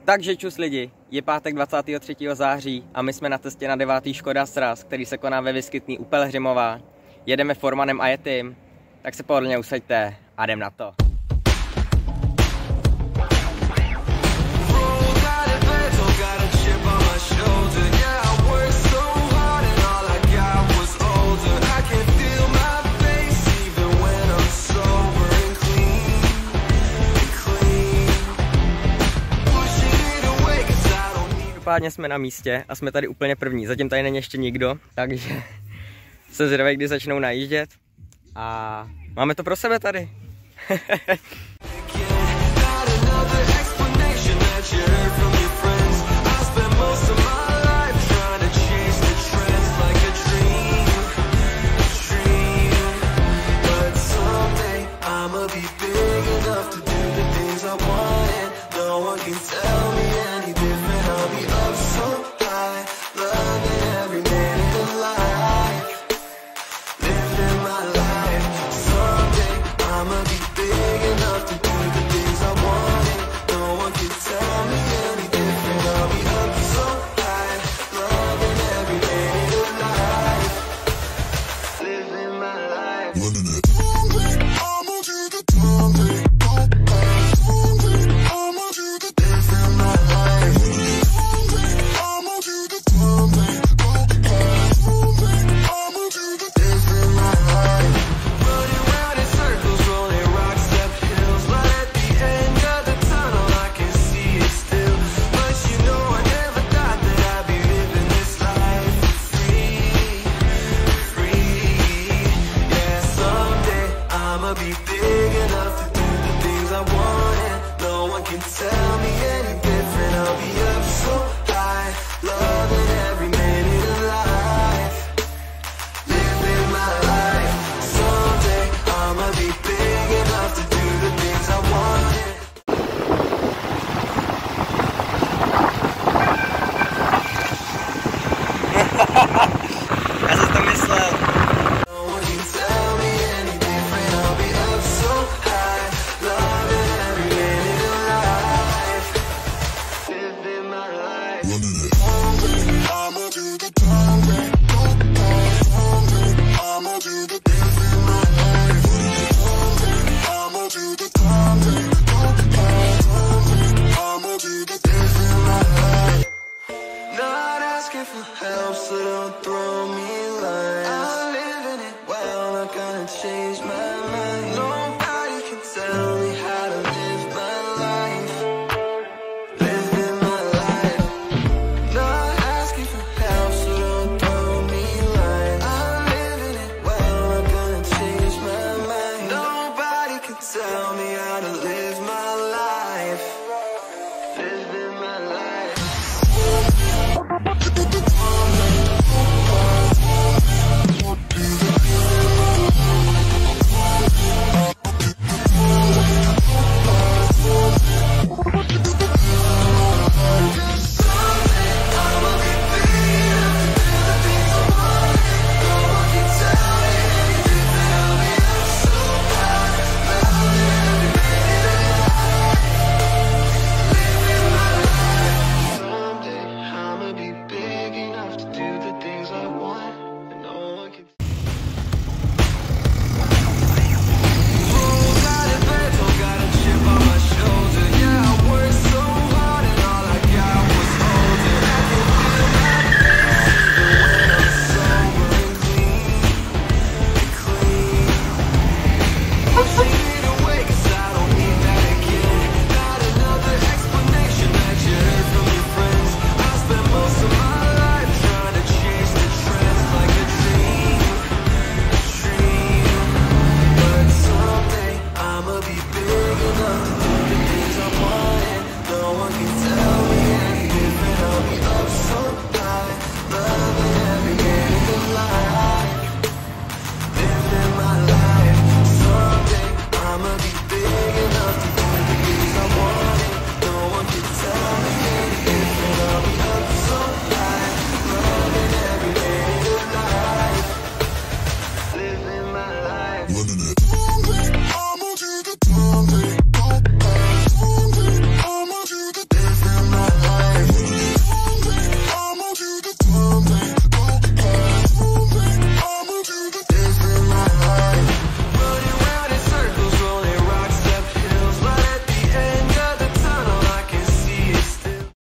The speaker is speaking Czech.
Takže čus lidi, je pátek 23. září a my jsme na cestě na 9. Škoda sraz, který se koná ve Vyskytný u Pelhřimova. Jedeme formanem a jetým, tak se pohodlně usaďte a jdem na to. Každopádně jsme na místě a jsme tady úplně první, zatím tady není ještě nikdo, takže jsem zvědavý, kdy začnou najíždět a máme to pro sebe tady. Já jsem to myslel.